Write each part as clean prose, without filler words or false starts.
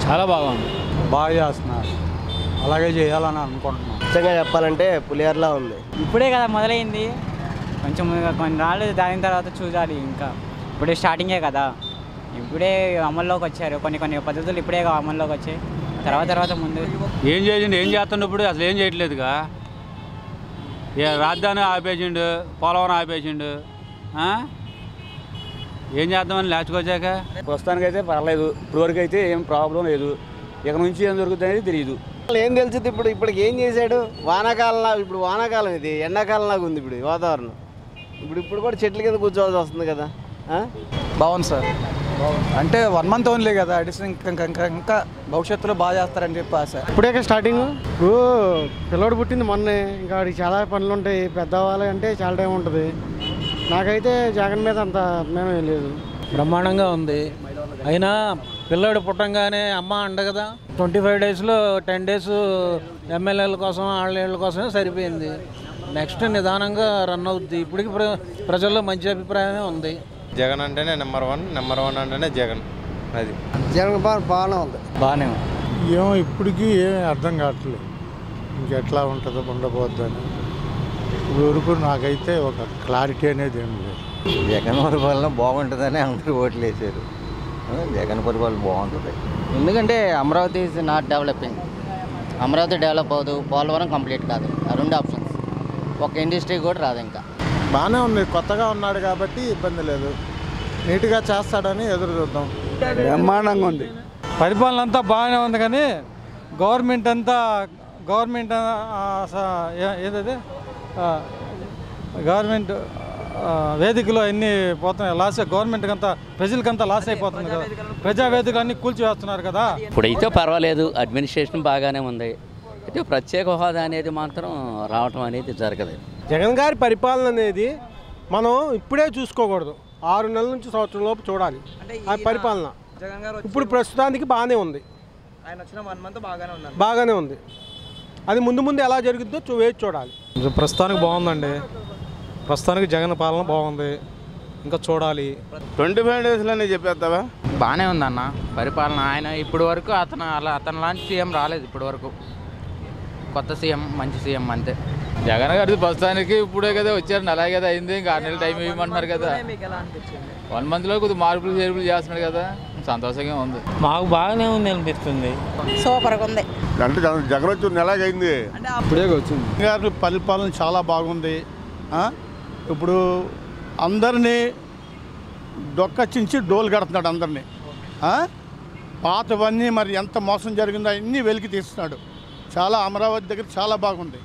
చాలా బాగుంది. బాగా చేస్తున్నారు, అలాగే చేయాలని అనుకుంటున్నాం. నిజంగా చెప్పాలంటే పులిహోరలా ఉంది. ఇప్పుడే కదా మొదలైంది, కొంచెం కొన్ని నాళ్ళు దాని తర్వాత చూడాలి. ఇంకా ఇప్పుడే స్టార్టింగే కదా, ఇప్పుడే అమల్లోకి వచ్చారు. కొన్ని పద్ధతులు ఇప్పుడే అమల్లోకి వచ్చాయి. తర్వాత ముందు ఏం చేసిండు, ఏం చేస్తుండే ఇప్పుడు అసలు ఏం చేయట్లేదుగా. రాజధాని ఆపేసిండు, పోలవరం ఆపేసిండు. ఏం చేద్దామని లాస్ట్కి ప్రస్తుతానికైతే పర్లేదు, ఇప్పటివరకు అయితే ఏం ప్రాబ్లం లేదు. ఇక నుంచి ఏం జరుగుతుంది అనేది తెలియదు. ఏం తెలిసింది ఇప్పటికి ఏం చేశాడు? వానాకాలంలో, ఇప్పుడు వానాకాలం ఇది ఎండాకాలంలాగా ఉంది ఇప్పుడు వాతావరణం. ఇప్పుడు కూడా చెట్ల కింద కూర్చోవాల్సి వస్తుంది కదా. బాగుంది సార్, అంటే 1 month ఓన్లీ కదా, అడిషన్ ఇంకా భవిష్యత్తులో బాగా చేస్తారని చెప్పి ఆశ. ఇప్పుడే స్టార్టింగ్. ఇప్పుడు పిల్లడు పుట్టింది మొన్నే, ఇంకా వాడికి చాలా పనులు ఉంటాయి. పెద్దవాళ్ళు అంటే చాలా టైం ఉంటుంది. నాకైతే జగన్ మీద అంత అభిమానం ఏం లేదు. బ్రహ్మాండంగా ఉంది. అయినా పిల్లాడు పుట్టంగానే అమ్మ అండ కదా, 25 daysలో 10 days ఎమ్మెల్యేల కోసం వాళ్ళ కోసమే సరిపోయింది. నెక్స్ట్ నిదానంగా రన్ అవుద్ది. ఇప్పటికి ప్రజల్లో మంచి అభిప్రాయమే ఉంది. జగన్ అంటేనే నెంబర్ వన్ అంటేనే జగన్. అది జగన్ బాగానే ఉంది. బాగానే ఉంది. ఏమో ఇప్పటికీ ఏమీ అర్థం కావట్లేదు, ఇంకెట్లా ఉంటుందో ఉండబోద్దని. ఊరుకు నాకైతే ఒక క్లారిటీ అనేది ఏం లేదు. జగన్ పరిపాలన బాగుంటుందని అందరూ ఓట్లు వేసారు. జగన్ పరిపాలన బాగుంటుంది. ఎందుకంటే Amaravati is not developing. Amaravati develop అవ్వదు, పోలవరం కంప్లీట్ కాదు. ఆ 2 ఆప్షన్స్. ఒక ఇండస్ట్రీ కూడా రాదు. ఇంకా బాగానే ఉంది, కొత్తగా ఉన్నాడు కాబట్టి ఇబ్బంది లేదు. నీట్గా చేస్తాడని ఎదురు చూద్దాం. బ్రహ్మాండంగా ఉంది. పరిపాలన అంతా బాగానే ఉంది, కానీ గవర్నమెంట్ ఏదైతే గవర్నమెంట్ వేదికలో అన్నీ పోతున్నాయి. లాస్ గవర్నమెంట్కి అంతా, ప్రజలకంతా లాస్ అయిపోతుంది కదా. ప్రజా వేదికలు అన్నీ కూల్చివేస్తున్నారు కదా. ఇప్పుడైతే పర్వాలేదు, అడ్మినిస్ట్రేషన్ బాగానే ఉంది. అయితే ప్రత్యేక హోదా అనేది మాత్రం రావటం అనేది జరగలేదు. జగన్ గారి పరిపాలన అనేది మనం ఇప్పుడే చూసుకోకూడదు, 6 నెలల నుంచి సంవత్సరం లోపు చూడాలి ఆ పరిపాలన. ఇప్పుడు ప్రస్తుతానికి బాగానే ఉంది, బాగానే ఉంది. అది ముందు ఎలా జరుగుతుందో వేచి చూడాలి. ప్రస్తుతానికి బాగుందండి, ప్రస్తుతానికి జగన్ పాలన బాగుంది, ఇంకా చూడాలి. 25 daysలోనే చెప్పేస్తావా? బాగానే ఉందన్న పరిపాలన. ఆయన ఇప్పటి వరకు అతను లాంటి సీఎం రాలేదు ఇప్పటి వరకు. కొత్త సీఎం, మంచి సీఎం అంతే. జగన్ గారి ప్రస్తుతానికి ఇప్పుడే కదా వచ్చారు, అలాగే కదా అయింది. ఇంకా 6 నెలలు టైం ఇవ్వమంటున్నారు కదా. 1 monthలో కొద్దిగా మార్పులు చేర్పులు చేస్తున్నాడు కదా, సంతోషంగా ఉంది. మాకు బాగానే ఉంది అనిపిస్తుంది. సూపర్గా ఉంది. అంటే జగన్ వచ్చి నెలగైంది, ఇప్పుడే వచ్చింది. గారి పరిపాలన చాలా బాగుంది. ఇప్పుడు అందరినీ డొక్కచించి డోలు కడుతున్నాడు అందరినీ. పాతవన్నీ మరి ఎంత మోసం జరిగిందో అన్నీ వెలికి తీస్తున్నాడు. చాలా అమరావతి దగ్గర చాలా బాగుంది.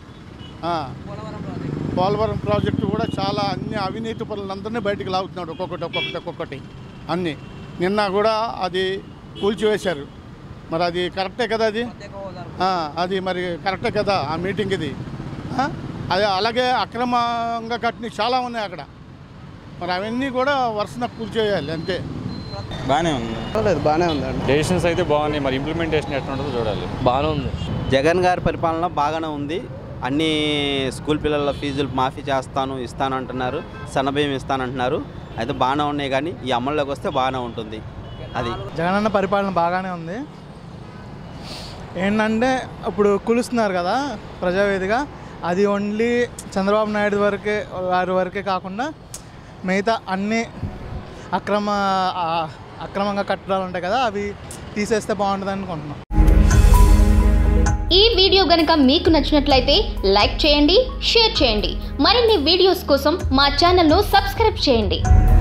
పోలవరం ప్రాజెక్టు కూడా చాలా అన్ని అవినీతి పనులందరినీ బయటకు లాగుతున్నాడు, ఒక్కొక్కటి అన్నీ. నిన్న కూడా అది కూల్చివేశారు. మరి అది కరెక్టే కదా, అది మరి కరెక్టే కదా ఆ మీటింగ్ ఇది. అది అలాగే అక్రమంగా కట్టిన చాలా ఉన్నాయి అక్కడ. మరి అవన్నీ కూడా వరుసన కూల్చేయాలి అంతే. బాగానే ఉంది, బాగానే ఉందండి. డెసిషన్స్ అయితే బాగున్నాయి, మరి ఇంప్లిమెంటేషన్ ఎట్లా ఉంటుందో చూడాలి. బాగానే ఉంది. జగన్ గారి పరిపాలన బాగానే ఉంది. అన్ని స్కూల్ పిల్లల ఫీజులు మాఫీ ఇస్తాను అంటున్నారు, సన్నబియ్యం ఇస్తానంటున్నారు. అయితే బాగానే ఉన్నాయి, కానీ ఈ అమల్లోకి వస్తే బాగానే ఉంటుంది. అది జగనన్న పరిపాలన బాగానే ఉంది. ఏంటంటే ఇప్పుడు కూలుస్తున్నారు కదా ప్రజావేదిక, అది ఓన్లీ చంద్రబాబు నాయుడు వరకే కాకుండా మిగతా అన్ని అక్రమంగా కట్టడాలు ఉంటాయి కదా, అవి తీసేస్తే బాగుంటుంది అనుకుంటున్నాం. ఈ వీడియో గనుక మీకు నచ్చినట్లయితే లైక్ చేయండి, షేర్ చేయండి. మరిన్ని వీడియోస్ కోసం మా ఛానల్ను సబ్స్క్రైబ్ చేయండి.